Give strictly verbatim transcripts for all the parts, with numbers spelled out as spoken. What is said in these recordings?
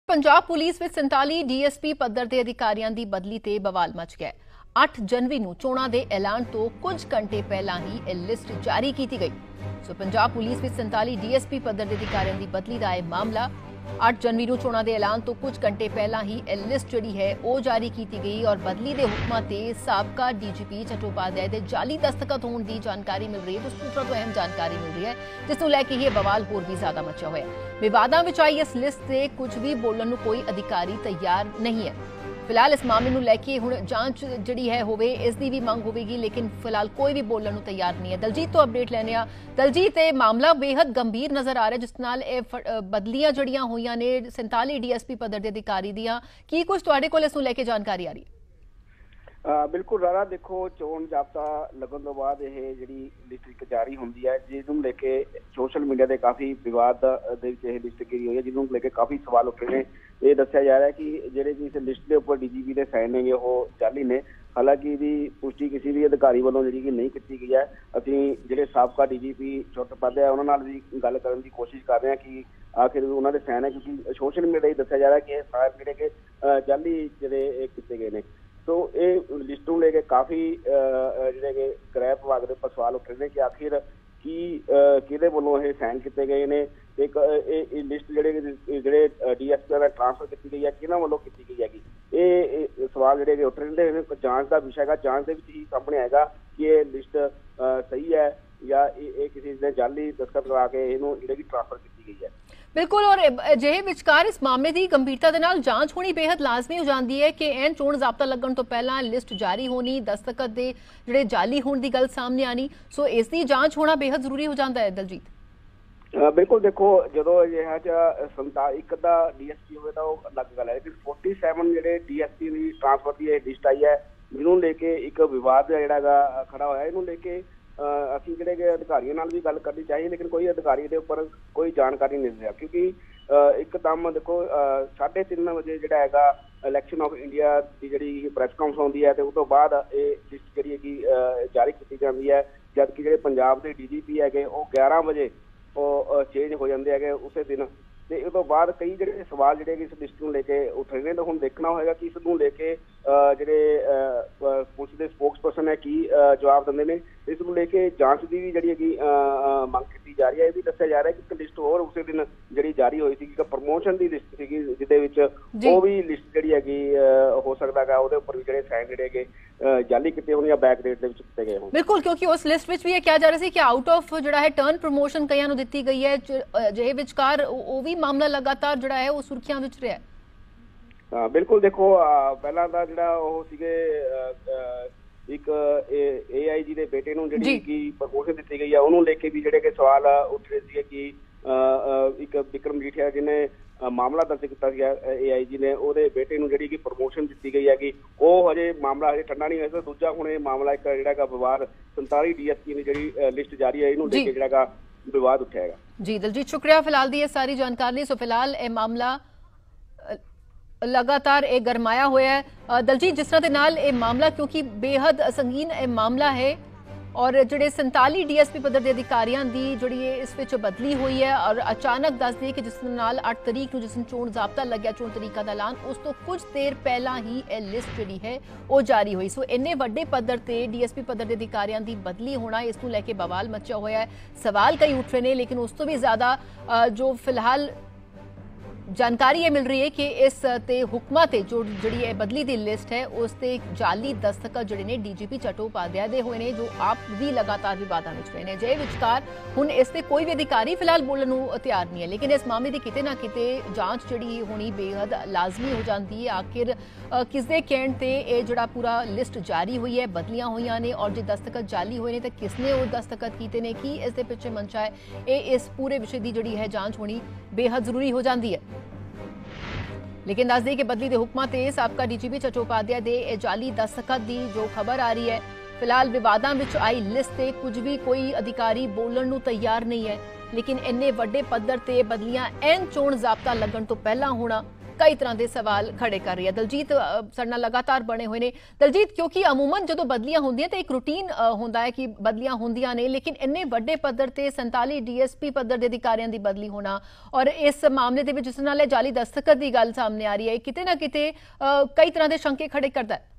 Punjab police विच संताली DSP पद्धर के अधिकारियों की बदली ते बवाल मच गया। अठ जनवरी नूं चोणां दे ऐलान तो कुछ घंटे पहला ही यह लिस्ट जारी की गई। सो पंजाब पुलिस विच संताली डीएसपी पद्धर के अधिकारियों की बदली का यह मामला अठ जनवरी नूं चोणां दे ऐलान तो कुछ घंटे पहला ही यह लिस्ट जिहड़ी है वह जारी की गई और बदली के हुक्मां ते साबका डीजीपी चट्टोपाध्याय के जाली दस्तखत होने की जानकारी मिल रही है। तो सूत्रों तो अहम जानकारी मिल रही है जिसनूं लैके यह बवाल होर भी ज्यादा मचा हुआ है। विवादां विच आई इस लिस्ट से कुछ भी बोलण नूं कोई अधिकारी तैयार नहीं है। फिलहाल इस मामले नूं लैके हुण जांच जिहड़ी है होवे इसदी भी मंग होवेगी, लेकिन फिलहाल कोई भी बोलण नूं तैयार नहीं है। दलजीत तो अपडेट लैने आ। दलजीत, ये मामला बेहद गंभीर नजर आ रहा है जिस नाल ये बदलियां जड़ियां होईयां ने संताली डीएसपी पद्धर के अधिकारी दियां, की कुछ तुहाडे कोल इस नूं लैके जानकारी आ रही है? आ, बिल्कुल रारा, देखो चोन जाब्ता लगन तो बाद यह जी लिस्ट एक जारी होंगी है जिन्होंने लेके सोशल मीडिया से काफ़ी विवाद लिस्ट गिरी हुई है, जिन्होंने लेके काफ़ी सवाल उठ रहे हैं। ये दसिया जा रहा है कि जेडे भी इस लिस्ट के उपर डीजीपी के साइन ने वो जाली ने। हालांकि इसकी पुष्टि किसी भी अधिकारी वालों जी नहीं की गई है। असी जो साबका डीजीपी चट्टोपाध्याय उन्होंने भी गल करने की कोशिश कर रहे हैं कि आखिर उन्होंने साइन है, क्योंकि सोशल मीडिया दसिया जा रहा है कि सारे जोड़े के जाली जोड़े किए गए हैं। तो ये लिस्ट को लेके काफ़ी जोड़े क्रय विभाग के सवाल उठ रहे हैं कि आखिर की किहदे वालों ये साइन किए गए हैं। एक लिस्ट जोड़े जोड़े डीएसपी ट्रांसफर की गई है किन्होंने वालों की गई हैगी। ये सवाल जोड़े उठ रहे हैं। जांच का विषय है, जांच के ही सामने आएगा कि ये लिस्ट सही है या ये किसी ने जाली दस्तखत करा के इन्हों जी ट्रांसफर की गई है। बिल्कुल, और अजिहे विचकार इस मामले की गंभीरता के नाल जांच होनी बेहद लाजमी हो जाती है कि एन चोण जाब्ता लगन तो पहला लिस्ट जारी होनी, दस्तखत दे जिहड़े जाली होने की गल सामने आनी, सो इसकी जांच होना बेहद जरूरी हो जाता है। दलजीत, बिल्कुल, देखो जो अजिहा संता एक डीएसपी हो अलग गल है, लेकिन फोर्टी सैवन जो डीएसपी की ट्रांसफर की लिस्ट आई है जिन्होंने लेके एक विवाद जोड़ा खड़ा होया। इन्होंने लेके असी जोड़े अधिकारियों भी गल करनी चाहिए, लेकिन कोई अधिकारी के उपर कोई जानकारी नहीं रहा, क्योंकि एकदम देखो साढ़े तीन बजे जोड़ा है इलैक्शन ऑफ इंडिया की जी प्रैस कॉन्फ्रेंस होती है, तो उस तो बाद ये लिस्ट जी की जारी की जाती है, जबकि जो पंजाब के डी जी पी है वो ग्यारह बजे वो चेंज हो जाते हैं उस दिन। तो इस तो बाद कई जो सवाल जोड़े इस लिस्ट को लेके उठ रहे हैं। तो हम देखना होगा कि इसको लेके जोड़े पुलिस के स्पोक्स परसन है की जवाब देंगे ने। इसको लेके जांच की भी जी मंग की जा रही है। यह भी दसिया जा रहा है कि एक लिस्ट और उस दिन जी जारी हुई थी, प्रमोशन की लिस्ट थी जिद वो भी लिस्ट जी हैगी हो सकता है वो उपर भी जो साइन जोड़े जाली किए होने या बैक डेट किए गए हों। बिल्कुल, क्योंकि उस लिस्ट में भी ये कहा जा रहा है कि आउट ऑफ जो है टर्न प्रमोशन कई नूं दी गई है। अजिहे विचकार वो भी मामला लगातार जो है वो सुर्खियां विच रहा है। हाँ बिल्कुल, देखो पहला तो जो एक ए आई जी के बेटे नूं जिहड़ी की प्रमोशन दी गई है उन्होंने लेके भी जोड़े सवाल उठ रहे थे कि एक विक्रम मजीठिया जिन्हें मामला दर्ज किया ए आई जी ने ਉਹਦੇ बेटे ਨੂੰ ਜਿਹੜੀ ਕਿ प्रमोशन दी गई है कि ਉਹ हजे मामला हजे ठंडा नहीं होया। दूजा ਹੁਣ ਇਹ मामला एक ਜਿਹੜਾ विवाद संताली डीएसपी ने ਜਿਹੜੀ लिस्ट जारी है ਇਹਨੂੰ लेके ਜਿਹੜਾ विवाद उठाएगा। जी दलजीत, शुक्रिया फिलहाल दी सारी जानकारी। सो फिलहाल यह मामला लगातार एक गरमाया हुआ है। दलजीत, जिस तरह के नाल ये मामला क्योंकि बेहद संगीन यह मामला है और जोड़े संताली डीएसपी पद्धर के अधिकारियों की जी इस विच बदली हुई है और अचानक दस दी कि जिस नाल अठ तरीक को जिस चोण जाब्ता लग्या चोण तरीका का ऐलान उस तो कुछ देर पहला ही यह लिस्ट जी है वो जारी हुई। सो इन्ने वड्डे पद्धर से डीएसपी पद्धर के अधिकारियों की बदली होना इस नूं लैके बवाल मचा हुआ है। सवाल कई उठ रहे हैं, लेकिन उस तो भी ज्यादा जो फिलहाल जानकारी ये मिल रही है कि इस ते हुक्मां ते जो जी बदली की लिस्ट है उस ते जाली दस्तखत जोड़े ने डीजीपी चट्टोपाध्याय दे हुए ने, जो आप भी लगातार विवादां विच रहे हैं। जे विचकार हुण इस ते कोई भी अधिकारी फिलहाल बोलण नूं तैयार नहीं है, लेकिन इस मामले की किते ना किते जांच जिहड़ी होनी बेहद लाजमी हो जाती है। आखिर किस दे कहण ते ये जिहड़ा पूरा लिस्ट जारी हुई है, बदलियां हुईयां ने और जो दस्तखत जाली हुए ने तो किसने वो दस्तखत कीते ने, की इस दे पिछे मंशा है, ये इस पूरे विषय की जिहड़ी है जांच होनी बेहद जरूरी हो जाती है। लेकिन दस दें कि बदली के हुक्मां ते साबका डीजीपी चट्टोपाध्याय दे जाली दस्तखत की जो खबर आ रही है ਫਿਲਹਾਲ ਵਿਵਾਦਾਂ ਵਿੱਚ ਆਈ ਲਿਸਟ ਤੇ ਕੁਝ ਵੀ ਕੋਈ ਅਧਿਕਾਰੀ ਬੋਲਣ ਨੂੰ ਤਿਆਰ ਨਹੀਂ ਹੈ, ਲੇਕਿਨ ਇੰਨੇ ਵੱਡੇ ਪੱਧਰ ਤੇ ਬਦਲੀਆਂ ਐਨ ਚੋਣ ਜ਼ਾਬਤਾ ਲੱਗਣ ਤੋਂ ਪਹਿਲਾਂ ਹੋਣਾ ਕਈ ਤਰ੍ਹਾਂ ਦੇ ਸਵਾਲ ਖੜੇ ਕਰ ਰਹੀ ਹੈ। ਦਲਜੀਤ ਸਾਡੇ ਨਾਲ ਲਗਾਤਾਰ ਬਣੇ ਹੋਏ ਨੇ। ਦਲਜੀਤ, ਕਿਉਂਕਿ ਅਮੂਮਨ ਜਦੋਂ ਬਦਲੀਆਂ ਹੁੰਦੀਆਂ ਤਾਂ ਇੱਕ ਰੂਟੀਨ ਹੁੰਦਾ ਹੈ ਕਿ ਬਦਲੀਆਂ ਹੁੰਦੀਆਂ ਨੇ, ਲੇਕਿਨ ਇੰਨੇ ਵੱਡੇ ਪੱਧਰ ਤੇ ਸੰਤਾਲੀ ਡੀਐਸਪੀ ਪੱਧਰ ਦੇ ਅਧਿਕਾਰੀਆਂ ਦੀ ਬਦਲੀ ਹੋਣਾ ਔਰ ਇਸ ਮਾਮਲੇ ਦੇ ਵਿੱਚ ਜਿਸ ਨਾਲ ਇਹ ਜਾਲੀ ਦਸਤਖਤ ਦੀ ਗੱਲ ਸਾਹਮਣੇ ਆ ਰਹੀ ਹੈ, ਕਿਤੇ ਨਾ ਕਿਤੇ ਕਈ ਤਰ੍ਹਾਂ ਦੇ ਸ਼ੰਕੇ ਖੜੇ ਕਰਦਾ ਹੈ।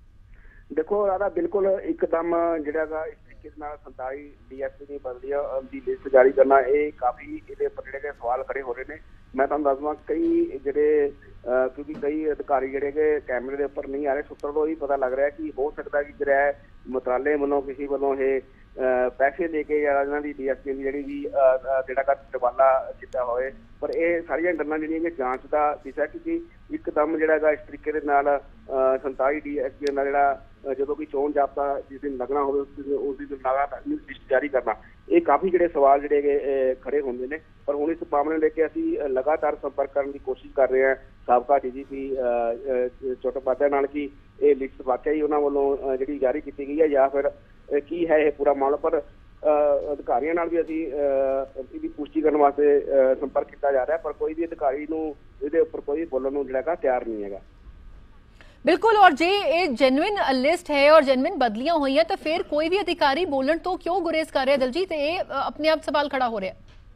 ਦੇਖੋ ਰਾਧਾ, ਬਿਲਕੁਲ ਇੱਕਦਮ ਜਿਹੜਾਗਾ ਇਸ ਤਰੀਕੇ ਨਾਲ ਸੰਤਾਲੀ ਡੀਐਸਪੀ ਦੀ ਬਦਲੀ ਦੀ ਲਿਸਟ ਜਾਰੀ ਕਰਨਾ, ਇਹ ਕਾਫੀ ਇਹਦੇ ਉੱਪਰ ਜਿਹੜੇ ਸਵਾਲ ਖੜੇ ਹੋ ਰਹੇ ਨੇ। ਮੈਂ ਤੁਹਾਨੂੰ ਦੱਸਵਾਂ, ਕਈ ਜਿਹੜੇ ਕਿਉਂਕਿ ਕਈ ਅਧਿਕਾਰੀ ਜਿਹੜੇ ਕਿ ਕੈਮਰੇ ਦੇ ਉੱਪਰ ਨਹੀਂ ਆ ਰਹੇ, ਸੂਤਰਾਂ ਤੋਂ ਹੀ ਪਤਾ ਲੱਗ ਰਿਹਾ ਕਿ ਹੋ ਸਕਦਾ ਕਿ ਜਿਹੜਾ ਮੰਤਰਾਲੇ ਵੱਲੋਂ ਕਿਸੇ ਵੱਲੋਂ ਇਹ ਪੈਸੇ ਦੇ ਕੇ ਜਾਂ ਇਹਨਾਂ ਦੀ ਡੀਐਸਪੀ ਦੀ ਜਿਹੜੀ ਵੀ ਜਿਹੜਾ ਕਾ ਤਬਾਦਲਾ ਕੀਤਾ ਹੋਵੇ। ਪਰ ਇਹ ਸਾਰੀਆਂ ਗੱਲਾਂ ਜਿਹੜੀਆਂ ਕਿ ਜਾਂਚ ਦਾ ਵਿਸ਼ਾ, ਕਿਉਂਕਿ ਇੱਕਦਮ ਜਿਹੜਾ ਹੈਗਾ ਇਸ ਤਰੀਕੇ ਦੇ ਨਾਲ ਸੰਤਾਲੀ ਡੀਐਸਪੀ ਦਾ ਜਿਹੜਾ ਜਦੋਂ ਕੋਈ ਚੋਣ ਜ਼ਾਬਤਾ ਜਿਸ ਦਿਨ ਲੱਗਣਾ ਹੋਵੇ ਉਸ ਦਿਨ ਲਗਾਤਾਰ ਲਿਸਟ ਜਾਰੀ ਕਰਨਾ, ਇਹ ਕਾਫੀ ਜਿਹੜੇ ਸਵਾਲ ਜਿਹੜੇ ਖੜੇ ਹੁੰਦੇ ਨੇ। ਪਰ ਹੁਣ ਇਸ ਮਾਮਲੇ ਨੂੰ ਲੈ ਕੇ ਅਸੀਂ ਲਗਾਤਾਰ ਸੰਪਰਕ ਕਰਨ ਦੀ ਕੋਸ਼ਿਸ਼ ਕਰ ਰਹੇ ਹਾਂ ਸਾਬਕਾ ਡੀਜੀਪੀ ਚਟੋਪਾਧਿਆਏ ਨਾਲ ਕਿ ਇਹ ਲਿਸਟ ਵਾਕਿਆ ਹੀ ਉਹਨਾਂ ਵੱਲੋਂ ਜਿਹੜੀ ਜਾਰੀ ਕੀਤੀ ਗਈ ਹੈ ਜਾਂ ਫਿਰ ਕੀ ਹੈ ਇਹ ਪੂਰਾ ਮਾਮਲਾ। ਪਰ ਅਧਿਕਾਰੀਆਂ ਨਾਲ ਵੀ ਅਸੀਂ ਇਹਦੀ ਪੁਸ਼ਟੀ ਕਰਨ ਵਾਸਤੇ ਸੰਪਰਕ ਕੀਤਾ ਜਾ ਰਿਹਾ, ਪਰ ਕੋਈ ਵੀ ਅਧਿਕਾਰੀ ਨੂੰ ਇਹਦੇ ਉੱਪਰ ਕੋਈ ਬੋਲਣ ਨੂੰ ਜਿਹੜਾ ਤਿਆਰ ਨਹੀਂ ਹੈਗਾ। बिल्कुल, और जे ये जेन्युइन लिस्ट है और जेन्युइन बदलियां हुई हैं तो फिर कोई भी अधिकारी बोलन तो क्यों गुरेज कर रहे हैं दलजीत? ये अपने आप सवाल खड़ा हो रहा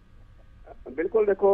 है। बिल्कुल, देखो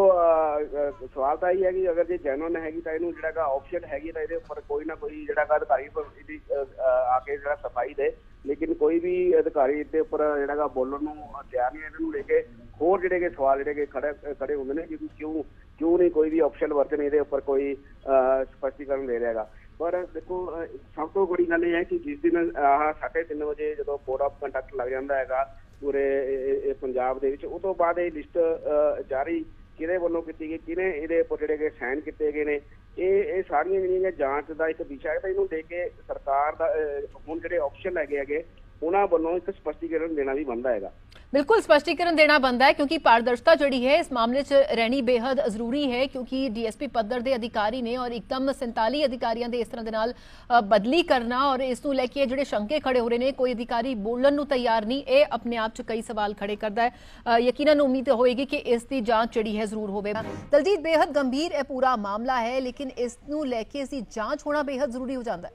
सवाल तो यही है कि अगर जे जेन्युइन हैगी तो इनू जिहड़ा ऑप्शन हैगी तो इहदे उपर कोई ना कोई जिहड़ा अधिकारी इहदी आके जिहड़ा सफाई दे, लेकिन कोई भी अधिकारी इहदे उपर जिहड़ा बोलण नूं तैयार नहीं। इहनूं लेके होर जिहड़े के सवाल जिहड़े खड़े खड़े हुंदे ने कि क्यों क्यों नहीं कोई भी ऑप्शन वर्तन इहदे उपर कोई स्पष्टीकरण दे रहा है। पर देखो सब तो बड़ी गल है कि जिस दिन आह साढ़े तीन बजे जो कोड ऑफ कंडक्ट लग जाता है पूरे पंजाब दे विच, उस तो बाद ये लिस्ट जारी किहदे वल्लों कीती गई, किहने इहदे उपर जिहड़े साइन कीते गए ने, ये सारियां जिहड़ियां जांच का एक विशा है। तो इहनूं लेके सरकार दा हुण जिहड़े ऑप्शन लगे हैगे उन्हां वल्लों एक स्पष्टीकरण देना भी बनता है। बिल्कुल, स्पष्टीकरण देना बनता है क्योंकि पारदर्शिता जिहड़ी है इस मामले च रहनी बेहद जरूरी है, क्योंकि डीएसपी पद्धर के अधिकारी ने और एकदम संताली अधिकारियों के इस तरह के नाल बदली करना और इस नूं लैके जिहड़े शंके खड़े हो रहे हैं, कोई अधिकारी बोलण नूं तैयार नहीं, ये अपने आप च कई सवाल खड़े करता है। यकीनन उम्मीद होएगी कि इसकी जांच जिहड़ी है जरूर होवे। दलजीत, बेहद गंभीर यह पूरा मामला है, लेकिन इस नूं लैके इसकी जांच होना बेहद जरूरी हो जाता है।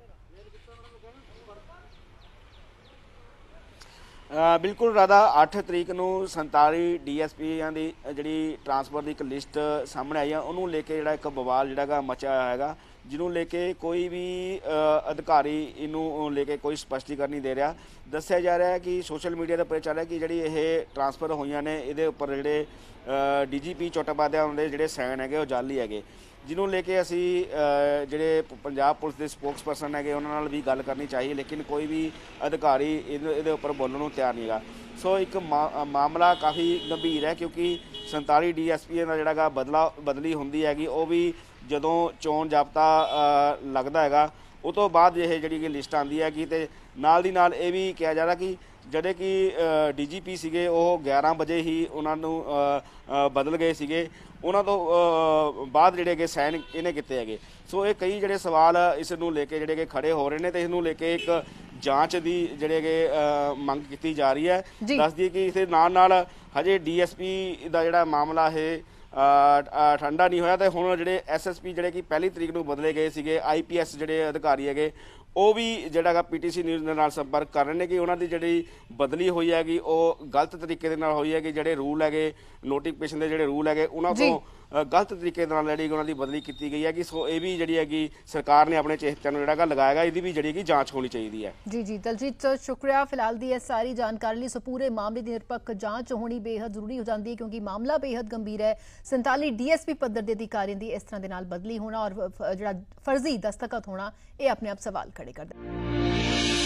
बिल्कुल राधा, अठ तरीक नूं संताली डी एस पी की जी ट्रांसफर की एक लिस्ट सामने आई है, उन्होंने लेके जो एक बवाल जोड़ा मचा है, जिन्होंने लेके कोई भी अधिकारी इनू लेके कोई स्पष्टीकरण नहीं दे रहा। दस्या जा रहा है कि सोशल मीडिया पर चल रहा है कि जी ये ट्रांसफर हुई ने ये उपर जोड़े डी जी पी चट्टोपाध्याय के जोड़े साइन है वो जाली है, जिन्होंने लेके असी जोड़े पंजाब पुलिस के स्पोक्स परसन है उन्होंने भी गल करनी चाहिए, लेकिन कोई भी अधिकारी ये उपर बोलने को तैयार नहीं है। सो एक मा, मामला काफ़ी गंभीर है, क्योंकि संताली डी एस पी का जोड़ा बदला बदली होंगी हैगी, वो भी जदों चोण जाब्ता लगता है उस तो बाद यह जी लिस्ट आती हैगी। तो नाल दी नाल ये भी कहा जा रहा कि ਜਿਹੜੇ कि डी जी पी ਸੀਗੇ ਉਹ ਗਿਆਰਾਂ ਵਜੇ ਹੀ ਉਹਨਾਂ ਨੂੰ ਬਦਲ ਗਏ ਸੀਗੇ, ਉਹਨਾਂ ਤੋਂ ਬਾਅਦ ਜਿਹੜੇ ਕਿ ਸਾਈਨ ਇਹਨੇ ਕੀਤੇ ਹੈਗੇ। ਸੋ ਇਹ ਕਈ ਜਿਹੜੇ ਸਵਾਲ ਇਸ ਨੂੰ ਲੈ ਕੇ ਜਿਹੜੇ ਕਿ ਖੜੇ ਹੋ ਰਹੇ ਨੇ ਤੇ ਇਸ ਨੂੰ ਲੈ ਕੇ ਇੱਕ ਜਾਂਚ ਦੀ ਜਿਹੜੇ ਕਿ ਮੰਗ ਕੀਤੀ ਜਾ ਰਹੀ ਹੈ। ਦੱਸ ਦਈਏ ਕਿ ਇਸ ਦੇ ਨਾਲ ਨਾਲ ਹਜੇ ਡੀ ਐਸ ਪੀ ਦਾ ਜਿਹੜਾ ਮਾਮਲਾ ਹੈ ਠੰਡਾ ਨਹੀਂ ਹੋਇਆ, ਤੇ ਹੁਣ ਜਿਹੜੇ ਐਸ ਐਸ ਪੀ ਜਿਹੜੇ ਕਿ ਪਹਿਲੀ ਤਰੀਕ ਨੂੰ ਬਦਲੇ ਗਏ ਸੀਗੇ, ਆਈ ਪੀ ਐਸ ਜਿਹੜੇ ਅਧਿਕਾਰੀ ਹੈਗੇ ਉਹ ਵੀ ਜਿਹੜਾ ਪੀ ਟੀ ਸੀ ਨਿਊਜ਼ ਦੇ ਨਾਲ ਸੰਪਰਕ ਕਰ ਰਹੇ ਨੇ ਕਿ ਉਹਨਾਂ ਦੀ ਜਿਹੜੀ ਬਦਲੀ ਹੋਈ ਹੈਗੀ ਉਹ ਗਲਤ ਤਰੀਕੇ ਦੇ ਨਾਲ ਹੋਈ ਹੈਗੀ। ਜਿਹੜੇ ਰੂਲ ਹੈਗੇ ਨੋਟੀਫਿਕੇਸ਼ਨ ਦੇ ਜਿਹੜੇ ਰੂਲ ਹੈਗੇ ਉਹਨਾਂ ਤੋਂ ਗਲਤ ਤਰੀਕੇ ਨਾਲ ਜਿਹੜੀ ਉਹਨਾਂ ਦੀ ਬਦਲੀ ਕੀਤੀ ਗਈ ਹੈਗੀ। ਸੋ ਇਹ ਵੀ ਜਿਹੜੀ ਹੈਗੀ ਸਰਕਾਰ ਨੇ ਆਪਣੇ ਚਿਹਤਿਆਂ ਨੂੰ ਜਿਹੜਾ ਲਗਾਏਗਾ, ਇਹਦੀ ਵੀ ਜਿਹੜੀ ਜਾਂਚ ਹੋਣੀ ਚਾਹੀਦੀ ਹੈ। जी जी दलजीत, शुक्रिया फिलहाल दी सारी जानकारी लिए। सो पूरे मामले की निरपक्ष जांच होनी बेहद जरूरी हो जाती है, क्योंकि मामला बेहद गंभीर है। संताली डी एस पी पद्धर के अधिकारियों की इस तरह के नाल बदली होना और जो फर्जी दस्तखत होना, ये अपने आप सवाल खड़े करता है।